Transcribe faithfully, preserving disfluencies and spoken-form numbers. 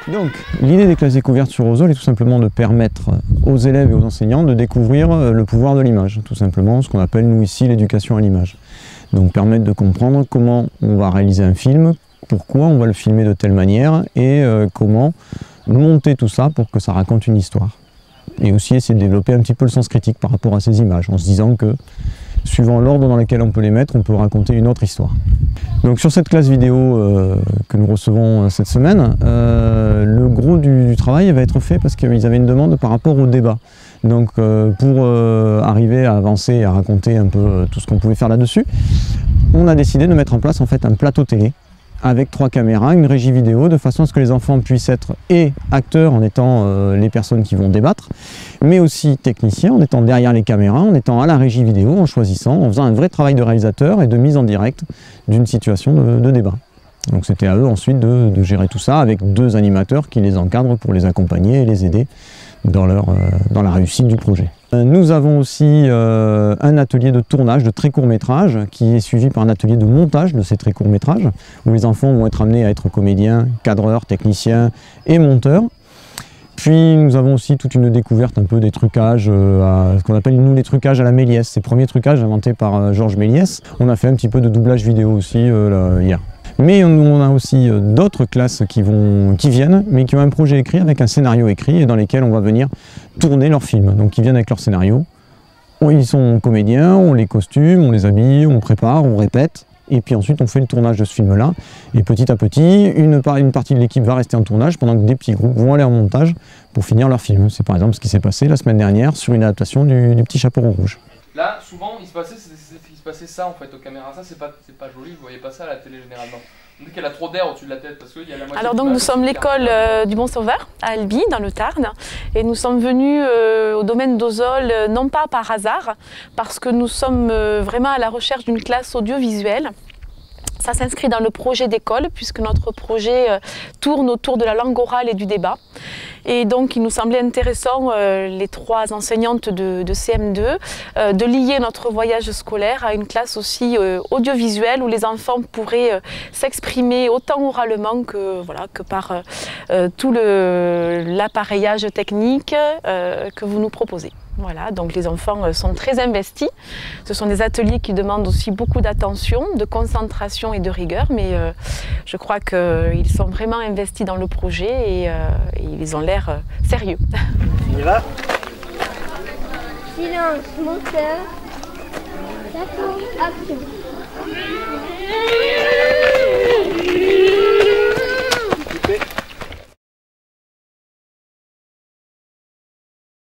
Donc, l'idée des classes découvertes sur Ozol est tout simplement de permettre aux élèves et aux enseignants de découvrir le pouvoir de l'image, tout simplement ce qu'on appelle nous ici l'éducation à l'image. Donc permettre de comprendre comment on va réaliser un film, pourquoi on va le filmer de telle manière et euh, comment monter tout ça pour que ça raconte une histoire. Et aussi essayer de développer un petit peu le sens critique par rapport à ces images, en se disant que suivant l'ordre dans lequel on peut les mettre, on peut raconter une autre histoire. Donc sur cette classe vidéo euh, que nous recevons cette semaine, euh, le gros du, du travail va être fait parce qu'ils avaient une demande par rapport au débat. Donc euh, pour euh, arriver à avancer et à raconter un peu euh, tout ce qu'on pouvait faire là-dessus, on a décidé de mettre en place en fait un plateau télé avec trois caméras, une régie vidéo, de façon à ce que les enfants puissent être et acteurs en étant euh, les personnes qui vont débattre, mais aussi techniciens en étant derrière les caméras, en étant à la régie vidéo, en choisissant, en faisant un vrai travail de réalisateur et de mise en direct d'une situation de, de débat. Donc c'était à eux ensuite de, de gérer tout ça avec deux animateurs qui les encadrent pour les accompagner et les aider dans, leur, euh, dans la réussite du projet. Nous avons aussi euh, un atelier de tournage de très court métrage qui est suivi par un atelier de montage de ces très courts métrages où les enfants vont être amenés à être comédiens, cadreurs, techniciens et monteurs. Puis nous avons aussi toute une découverte un peu des trucages, euh, à, ce qu'on appelle nous les trucages à la Méliès, ces premiers trucages inventés par euh, Georges Méliès. On a fait un petit peu de doublage vidéo aussi euh, là, hier. Mais on a aussi d'autres classes qui, vont, qui viennent, mais qui ont un projet écrit avec un scénario écrit et dans lesquels on va venir tourner leurs films. Donc ils viennent avec leur scénario, ils sont comédiens, on les costume, on les habille, on prépare, on répète, et puis ensuite on fait le tournage de ce film-là. Et petit à petit, une, par, une partie de l'équipe va rester en tournage pendant que des petits groupes vont aller en montage pour finir leur film. C'est par exemple ce qui s'est passé la semaine dernière sur une adaptation du, du Petit Chaperon Rouge. Là, souvent, il se passait, il se passait ça en fait aux caméras. Ça, c'est pas, c'est pas joli, vous voyez pas ça à la télé généralement. Dès qu'elle a trop d'air au-dessus de la tête, parce qu'il y a la moitié. Alors donc nous sommes l'école euh, du Bon-Sauveur à Albi, dans le Tarn, et nous sommes venus euh, au domaine d'Ozol, euh, non pas par hasard, parce que nous sommes euh, vraiment à la recherche d'une classe audiovisuelle. Ça s'inscrit dans le projet d'école, puisque notre projet euh, tourne autour de la langue orale et du débat. Et donc il nous semblait intéressant, euh, les trois enseignantes de, de C M deux, euh, de lier notre voyage scolaire à une classe aussi euh, audiovisuelle, où les enfants pourraient euh, s'exprimer autant oralement que, voilà, que par euh, tout l'appareillage technique euh, que vous nous proposez. Voilà, donc les enfants sont très investis. Ce sont des ateliers qui demandent aussi beaucoup d'attention, de concentration et de rigueur, mais euh, je crois qu'ils sont vraiment investis dans le projet et, euh, et ils ont l'air euh, sérieux. On y va? Silence, moteur, action.